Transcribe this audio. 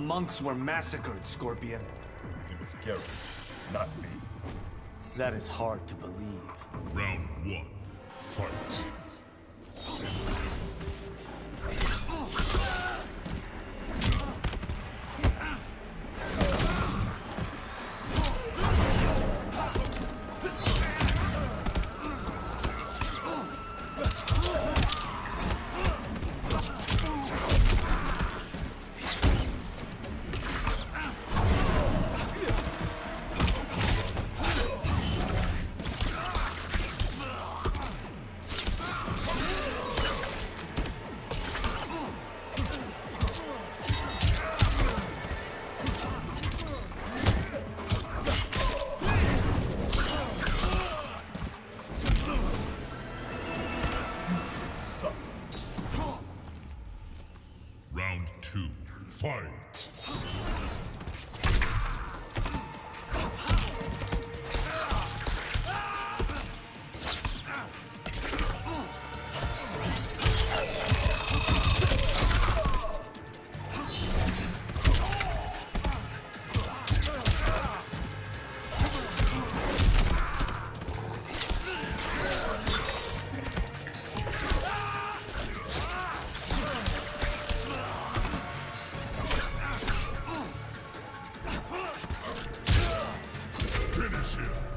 monks were massacred, Scorpion. It was Geralt, not me. That is hard to believe. Round 1. Fight. Round 2. Fight! Finish him!